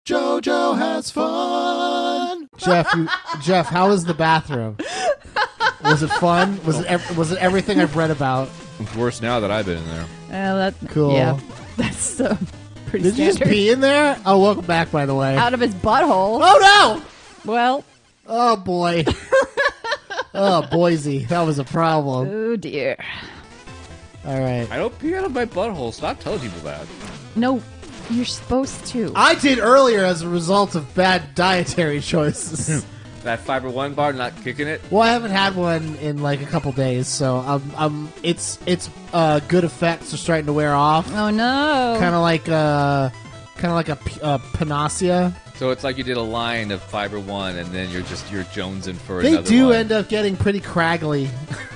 JoJo has fun. Jeff, how was the bathroom? Was it fun? Was it everything I've read about? It's worse now that I've been in there. Cool. Yeah, that's pretty Did standard. you just pee in there? Oh, welcome back, by the way. Out of his butthole. Oh, no! Well, Oh, boy. Oh, Boise. That was a problem. oh dear. All right. I don't pee out of my butthole. Stop telling people that. No, you're supposed to. I did earlier as a result of bad dietary choices. That Fiber One bar, not kicking it. Well, I haven't had one in like a couple days, so its good effects are starting to wear off. Oh no. Kind of like a panacea. So it's like you did a line of Fiber One, and then you're jonesing for They another do line. end up getting pretty craggly.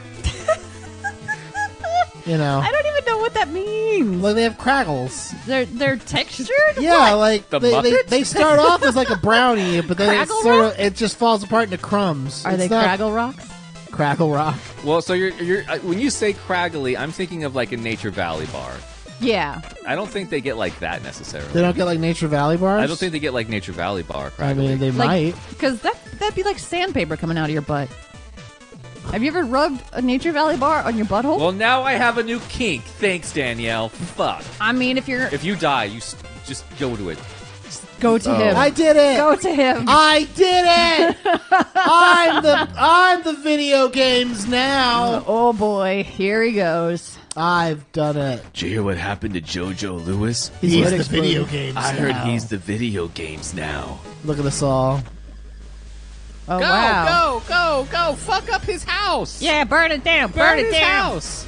You know, I don't even know what that means. like they have craggles. They're textured? Yeah, What? like The they Muppets? they start off as like a brownie, but then Craggle it just falls apart into crumbs. Are It's they not Craggle Rocks? Craggle Rock? Well, so you're when you say craggly, I'm thinking of like a Nature Valley bar. Yeah. I don't think they get like that necessarily. They don't get like Nature Valley bars. I don't think they get like Nature Valley bar. I mean, craggly. they might. Because that'd be like sandpaper coming out of your butt. Have you ever rubbed a Nature Valley bar on your butthole? Well, now I have a new kink. Thanks, Danielle. Fuck. I mean, if you're... If you die, you just go to it. Go to him. I did it. Go to him. I did it. I'm the video games now. Oh boy, here he goes. I've done it. Did you hear what happened to JoJo Lewis? He's the video games. I heard now. he's the video games now. Look at us all. Oh wow. Go! Fuck up his house! Yeah, burn it down. Burn it his down. house!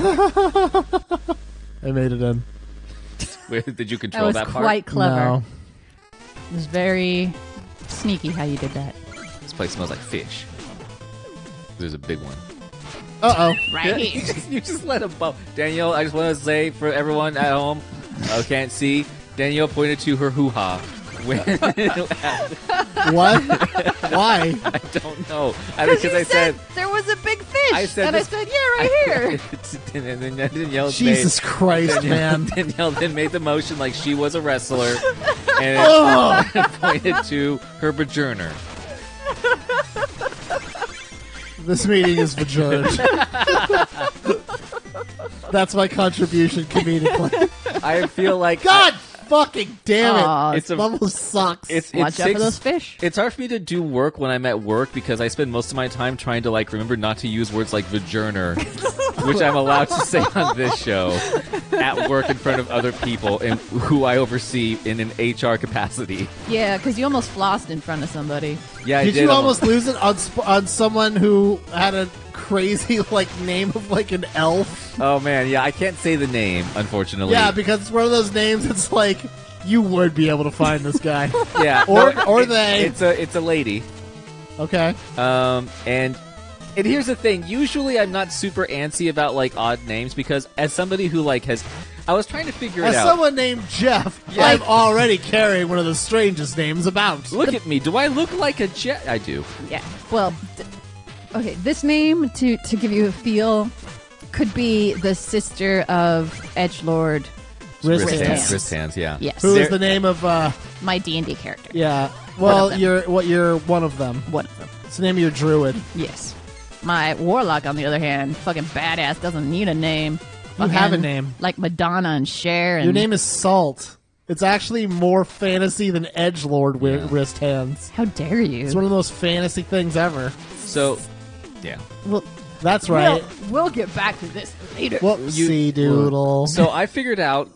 I made it in. Wait, did you That control was that part? quite clever. No. It was very sneaky how you did that. This place smells like fish. There's a big one. Uh-oh. Right. You just let him bump. Danielle, I just want to say for everyone at home who can't see, Danielle pointed to her hoo-ha. When What? Why? I don't know. Because Because you I said there was a big fish. I said and this- I said, yeah, right here. and then Danielle Jesus Christ, man. Danielle then made the motion like she was a wrestler and pointed to her vagina. This meeting is adjourned. That's my contribution comedically. I feel like God fucking damn it. Aw, it's a It almost sucks. it's Watch out for those fish. It's hard for me to do work when I'm at work because I spend most of my time trying to like remember not to use words like vagina, which I'm allowed to say on this show at work in front of other people and who I oversee in an HR capacity. Yeah, because you almost flossed in front of somebody. Yeah, I Did did you almost lose it on someone who had a crazy like name of like an elf? Oh man, yeah, I can't say the name unfortunately. Yeah, because it's one of those names that's like you would be able to find this guy. yeah, Or they. It's a lady. Okay. And here's the thing. Usually, I'm not super antsy about like odd names because as somebody who like has, I was trying to figure it As out. someone named Jeff, Yeah. I'm already carrying one of the strangest names about. Look at me. Do I look like a jet? I do. Yeah. Well, okay. This name, to give you a feel, could be the sister of Edgelord. Wrist Wrist hands. hands. Wrist hands. Yeah. Yes. Who is There- the name of? My D&D character. Yeah. Well, them. you're one of them. One of them. It's the name of your druid. Yes. My warlock, on the other hand, fucking badass, doesn't need a name. You have a Fucking name. like Madonna and Cher. And Your name is Salt. It's actually more fantasy than Edgelord Yeah. wrist hands. How dare you? It's one of the most fantasy things ever. So, yeah. Well, That's right. We'll get back to this later. Whoopsie doodle. So I figured out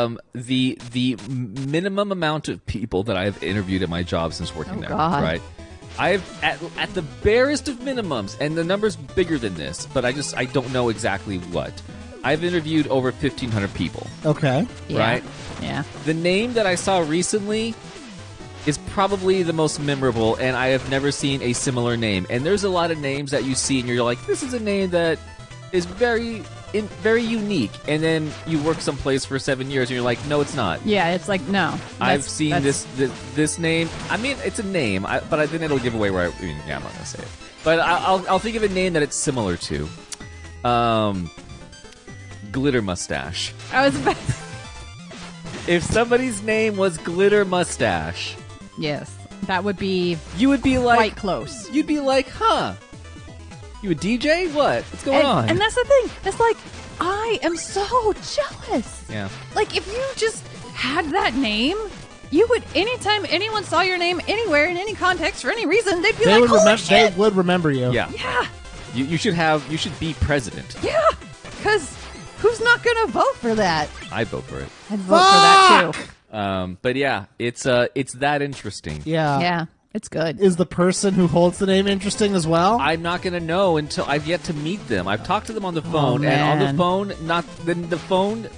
the minimum amount of people that I've interviewed at my job since working there. God. Right. I've at the barest of minimums, and the number's bigger than this, but I don't know exactly what. I've interviewed over 1,500 people. Okay. Yeah. Right? Yeah. The name that I saw recently is probably the most memorable, and I have never seen a similar name. And there's a lot of names that you see, and you're like, this is a name that is very unique. And then you work someplace for 7 years, and you're like, no, it's not. Yeah, it's like, no. I've That's- seen that's- this name. I mean, it's a name, but then it'll give away where I mean, yeah, I'm not gonna say it. But I'll think of a name that it's similar to. Glitter Mustache. I was about if somebody's name was Glitter Mustache, Yes, that would be you would be like, quite close. you'd be like, huh? You a DJ? What? What's going on? And that's the thing. It's like, I am so jealous. yeah. Like, if you just had that name, you would, anytime anyone saw your name anywhere, in any context, for any reason, they'd be They like, would holy remember. They shit! would remember you. Yeah. Yeah, You should be president. yeah. Because who's not going to vote for that? I vote for it. I'd vote for that, too. But yeah, it's that interesting. Yeah. Yeah, it's good. Is the person who holds the name interesting as well? I'm not gonna know until I've yet to meet them. I've talked to them on the phone, and on the man. phone, the phone.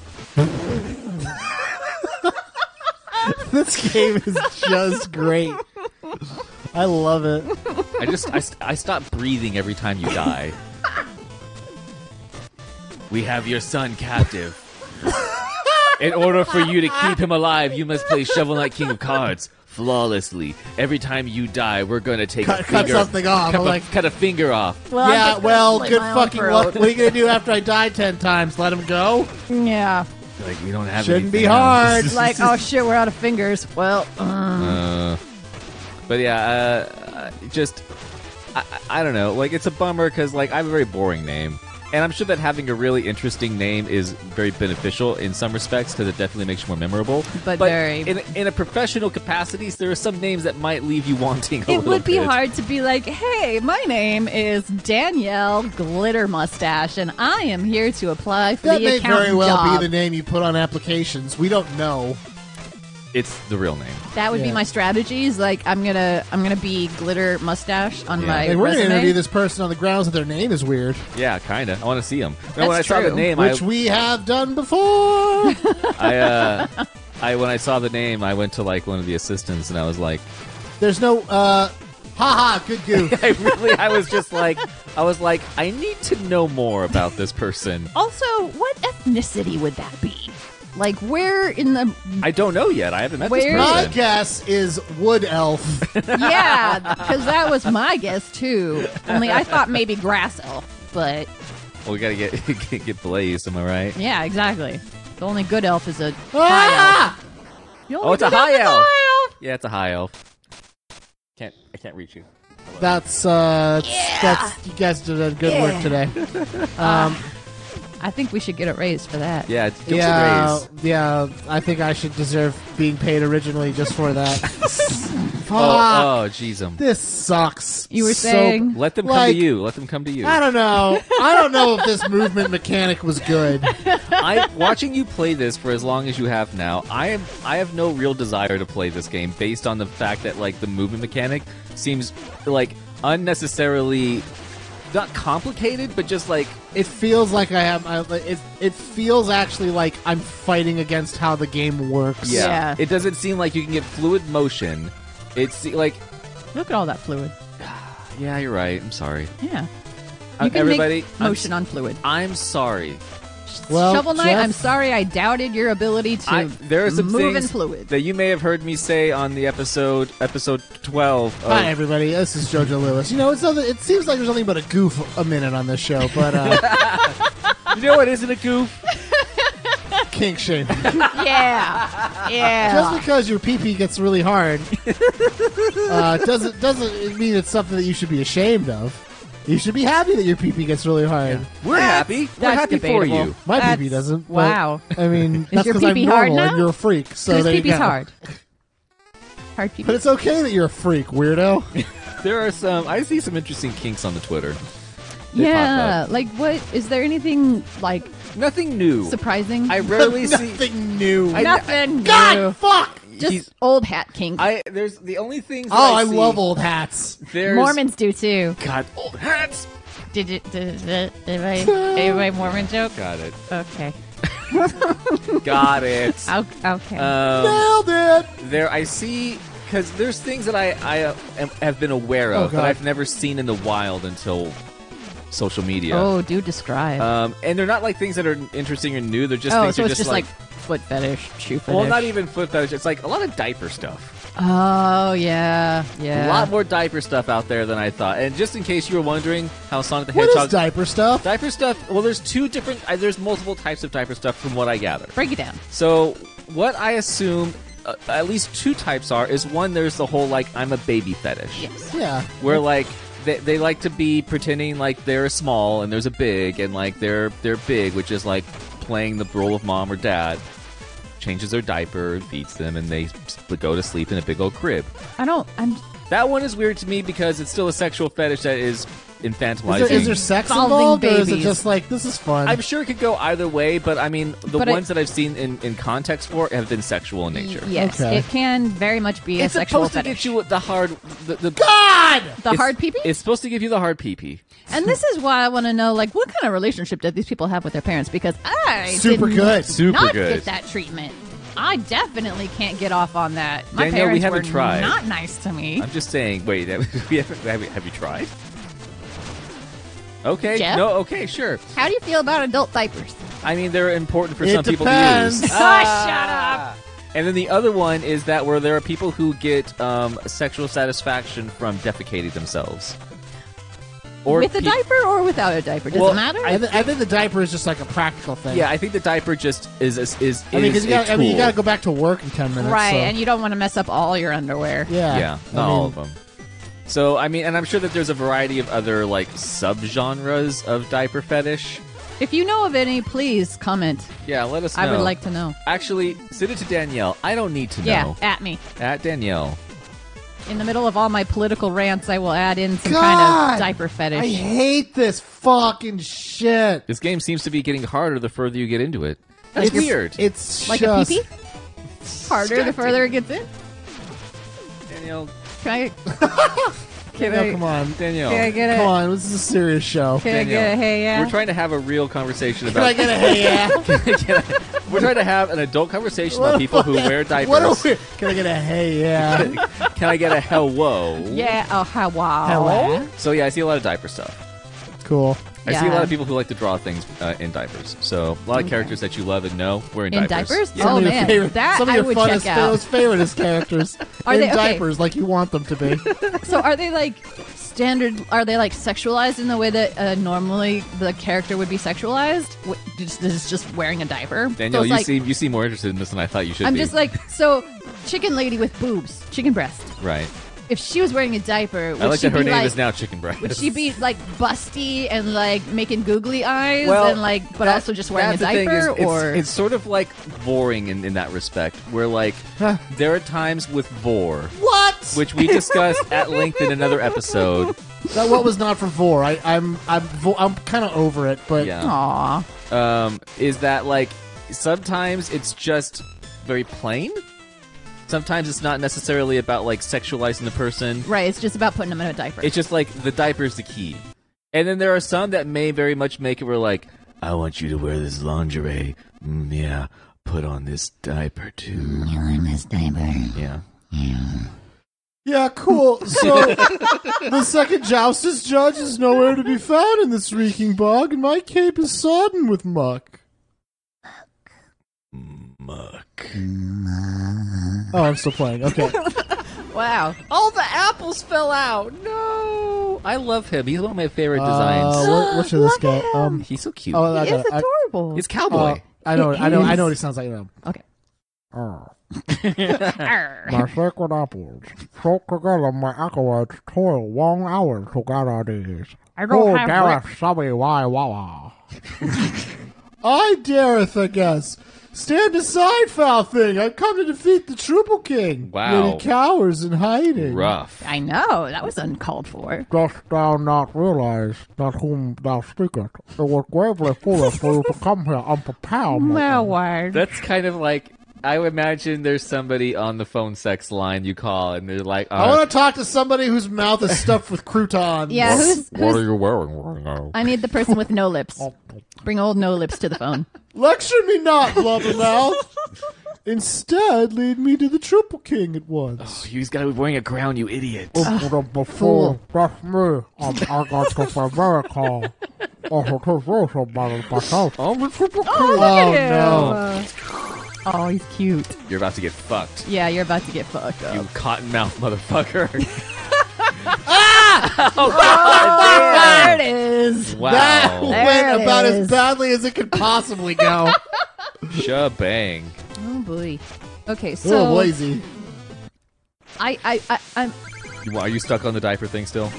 This game is just great. I love it. I stop breathing every time you die. We have your son captive. In order for you to keep him alive, you must play Shovel Knight King of Cards flawlessly. Every time you die, we're going to take a Cut finger, something off. cut, I'm like, cut a finger off. Well, I'm yeah, just well, gonna good slit my own fucking throat. luck. What are you gonna do after I die 10 times? Let him go? Yeah. Like we don't have. Shouldn't be anything hard. else. Like, oh shit, we're out of fingers. Well, But yeah, I don't know. Like, it's a bummer because like I have a very boring name, and I'm sure that having a really interesting name is very beneficial in some respects because it definitely makes you more memorable. But very- in a professional capacity, there are some names that might leave you wanting a it little would be bit. hard to be like, hey, my name is Danielle Glitter Mustache, and I am here to apply for That the may accountant very well job. be the name you put on applications. We don't know. It's the real name. That would be Yeah. my strategies. Like, I'm gonna be Glitter Mustache on my Hey, we're resume. gonna interview this person on the grounds that their name is weird, Yeah, kind of. I want to see him. That's When I saw the true. name, which we have done before. when I saw the name, I went to like one of the assistants and I was like, There's no haha, good goof. I was like, I need to know more about this person. Also, what ethnicity would that be? Like, where in the I don't know yet. I haven't met this Where- My person. guess is wood elf. yeah? Because that was my guess too. Only I thought maybe grass elf, but Well, we gotta get Blaze. Am I right? yeah, exactly. The only good elf is a high Ah! elf. The Oh, only it's a good high is elf. high elf. Yeah, it's a high elf. I can't reach you. That's you guys did a good work today. I think we should get it raised for that. Yeah, it's give us a Yeah, raise. yeah. I think I should deserve being paid originally just for that. Fuck. Oh, jeez, This sucks. You were so- saying? let them come Like, to you. Let them come to you. I don't know. I don't know if this movement mechanic was good. Watching you play this for as long as you have now, I have no real desire to play this game based on the fact that like the movement mechanic seems like unnecessarily not complicated, but just like It feels like it feels actually like I'm fighting against how the game works. Yeah. It doesn't seem like you can get fluid motion. It's like Look at all that fluid. yeah, you're right. I'm sorry. Yeah. You can Everybody, make motion on fluid. I'm sorry. Well, Shovel Knight, Jeff- I'm sorry I doubted your ability to There are some move in things fluid. that you may have heard me say on the episode 12. Of, Hi everybody, this is JoJo Lewis. You know, it seems like there's nothing but a goof a minute on this show, but you know what isn't a goof? kink shaming. Yeah. Yeah. Just because your pee-pee gets really hard doesn't mean it's something that you should be ashamed of. You should be happy that your pee-pee gets really hard. We're happy. We're That's happy debatable. for you. My That's- pee-pee doesn't. but, Wow. I mean, that's your because I'm pee-pee hard normal now? and you're a freak. So His there you pee-pee's go. hard. Hard pee-pee. But it's okay that you're a freak, weirdo. There are some. I see some interesting kinks on the Twitter. They Yeah. pop Like, what? Is there anything, like, Nothing new. surprising? I rarely see. Nothing new. Nothing God, new. fuck! Just he's- old hat kink. There's the only things. That Oh, I see, love old hats. There's, Mormons do too. God, old hats. Did anybody Mormon joke? Got it. Okay. Got it. Okay. Nailed it! There, I see. Because there's things that I have been aware Oh, of, but God. I've never seen in the wild until social media. Oh, do describe. And they're not like things that are interesting or new. They're just Oh, things so you're it's just like foot fetish, shoe fetish. well, not even foot fetish. It's like a lot of diaper stuff. Oh, yeah. Yeah. A lot more diaper stuff out there than I thought. And just in case you were wondering how Sonic the What Hedgehog is diaper stuff? diaper stuff. Well, there's two different. There's multiple types of diaper stuff from what I gather. Break it down. So what I assume at least two types are is one, there's the whole like I'm a baby fetish. Yes. Yeah. Where like they like to be pretending like they're small and there's a big and like they're big, which is like playing the role of mom or dad. Changes their diaper, feeds them, and they go to sleep in a big old crib. That one is weird to me because it's still a sexual fetish that is infantilizing. Is there sex Solving involved, or is it babies. just like this is fun? I'm sure it could go either way, but I mean, the But ones that I've seen in context for have been sexual in nature. Yes, Okay. it can very much be It's a sexual supposed to fetish. get you the hard, the God. The hard pee-pee? It's supposed to give you the hard pee-pee. And this is why I want to know, like, what kind of relationship did these people have with their parents? Because I Super did good. Super not good. get that treatment. I definitely can't get off on that. My Danielle, we parents haven't were tried. not nice to me. I'm just saying. Wait, have you tried? Okay. Jeff? No. Okay. Sure. How do you feel about adult diapers? I mean, they're important for It some people depends. to use. Shut up. And then the other one is that where there are people who get sexual satisfaction from defecating themselves. Or With a diaper or without a diaper? Does Well, it matter? I think the diaper is just like a practical thing. Yeah, I think the diaper just is I mean, because a you got tool. you got to go back to work in 10 minutes. right, so- and you don't want to mess up all your underwear. yeah, Yeah, I not all mean, of them. So, I mean, and I'm sure that there's a variety of other, like, subgenres of diaper fetish. If you know of any, please comment. Yeah, let us know. I would like to know. Actually, send it to Danielle. I don't need to Yeah, know. at me. At Danielle. In the middle of all my political rants, I will add in some God! kind of diaper fetish. I hate this fucking shit. This game seems to be getting harder the further you get into it. That's It's weird. It's Like just, a pee-pee? Harder the further it gets in? Danielle. Can I... Can No, I, come on, Danielle. can I get come a... on. This is a serious show. Can I get a hey yeah? We're trying to have a real conversation Can I about. get a hey yeah? We're trying to have an adult conversation about people who wear diapers. What are we? Can I get a hey yeah? Can I get a hello? Yeah, oh, how wow. Hello? So yeah, I see a lot of diaper stuff. Cool. I see a lot Yeah. of people who like to draw things in diapers. So a lot of characters that you love and know wearing In diapers. diapers? Yeah. Oh, Some of your man. favorite, That some of I your would funnest, check out. most favoriteest characters Are in they- okay. diapers, like you want them to be. So are they like standard, are they like sexualized in the way that normally the character would be sexualized? This is just wearing a diaper? Danielle, So it's like, you seem more interested in this than I thought you should I'm be. just like, so chicken lady with boobs, chicken breast. right. If she was wearing a diaper, would I like she that her be name like, is now Chicken Breast. would she be like busty and like making googly eyes Well, and like, but that- also just wearing a that's the thing diaper? is, Or it's sort of like boring in that respect, where like there are times with vor, What? which we discussed at length in another episode. That what was not for Vor. I'm kind of over it, but Yeah. aw, Is that like sometimes it's just very plain. Sometimes it's not necessarily about like sexualizing the person. right? It's just about putting them in a diaper. It's just like the diaper's the key. And then there are some that may very much make it where like, I want you to wear this lingerie. Yeah, put on this diaper too. Yeah. yeah, cool. So the second Joustus judge is nowhere to be found in this reeking bog, and my cape is sodden with muck. Muck. Oh, I'm still playing. Okay. wow. All the apples fell out. No. I love him. He's one of my favorite designs. What should this Look get? at him. He's so cute. Oh, I He got is it. adorable. He's cowboy. I know what he sounds like. Okay. Oh. Arr. My sacred apples, soak together my acolytes toil long hours to gather these. I don't have Gareth, subby, why, wawa. I dareth, I guess. Stand aside, foul thing. I've come to defeat the Triple King. Wow. Yet he cowers in hiding. Rough. I know that was uncalled for. Dost thou not realize that whom thou speakest? It was gravely foolish for you to come here unprepared. Well, word. That's kind of like, I would imagine there's somebody on the phone sex line you call and they're like, I want to talk to somebody whose mouth is stuffed with croutons. Yeah, who's what are you wearing right now? I need the person with no lips. Bring old no lips to the phone. Lecture me not, blubbermouth. Instead, lead me to the Triple King at once. You got to be wearing a crown, you idiot. Before that's me, I got to America. I'm the Triple King. Oh, no. Oh, he's cute. You're about to get fucked. Yeah, you're about to get fucked up. You cottonmouth motherfucker. There it is. Wow. That There went it about is. as badly as it could possibly go. Shabang. Oh boy. Okay, Oh, so lazy. I'm Are you stuck on the diaper thing still?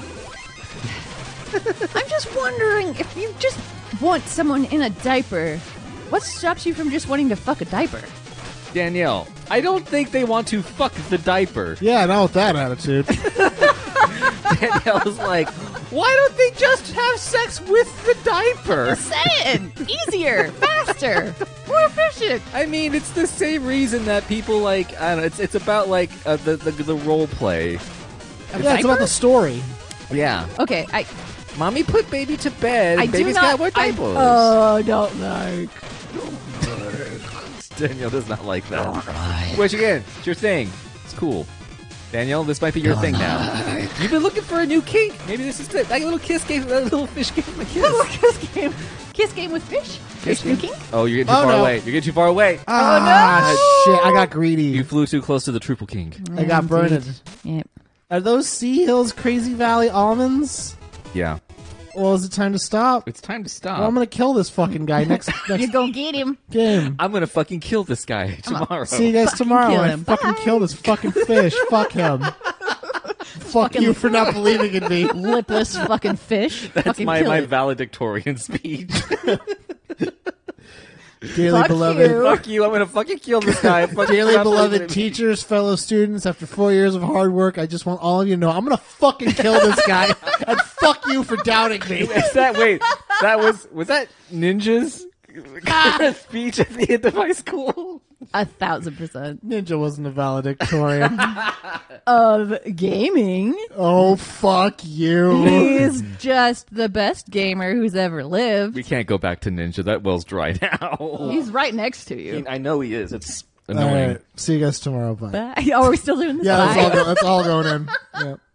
just wondering if you just want someone in a diaper, what stops you from just wanting to fuck a diaper? Danielle, I don't think they want to fuck the diaper. Yeah, not with that attitude. Danielle's like, why don't they just have sex with the diaper? Saying easier, faster, more efficient. I mean, it's the same reason that people like. I don't know. It's about like the role play. Yeah, it's about the story. Yeah, Okay, mommy put baby to bed. I And do baby's not. got more diapers. Don't like. Danielle does not like that. Which again, it's your thing. It's cool. Danielle, this might be your thing now. You've been looking for a new kink. Maybe this is it. Like a little kiss game, a little fish game, a kiss. Kiss game with fish. Fish new king. Oh, you're getting too far no. away. You're getting too far away. Shit, I got greedy. You flew too close to the triple king. I got burned. Yep. Are those Sea Hills Crazy Valley almonds? Yeah, Well, is it time to stop? it's time to stop. Well, I'm gonna kill this fucking guy next You're gonna get him. game. I'm gonna fucking kill this guy tomorrow. See you guys tomorrow. kill I him. fucking kill this fucking fish. Fuck him. Fuck you for not believing in me. Lipless fucking fish. That's fucking my kill my it. valedictorian speech. Dearly Fuck beloved. you. Fuck you! I'm gonna fucking kill this guy. Fucking Dearly stop believing beloved in me. teachers, fellow students, after 4 years of hard work, I just want all of you to know I'm gonna fucking kill this guy. And fuck you for doubting me. Is that wait? That was that Ninja's speech at the end of high school? 1,000% Ninja wasn't a valedictorian. of gaming. Oh, fuck you. He's just the best gamer who's ever lived. We can't go back to Ninja. That well's dry now. He's right next to you. I know he is. It's All annoying. right. See you guys tomorrow. Bye. Bye. Oh, are we still doing this? Yeah, Bye. that's all going in. Yeah.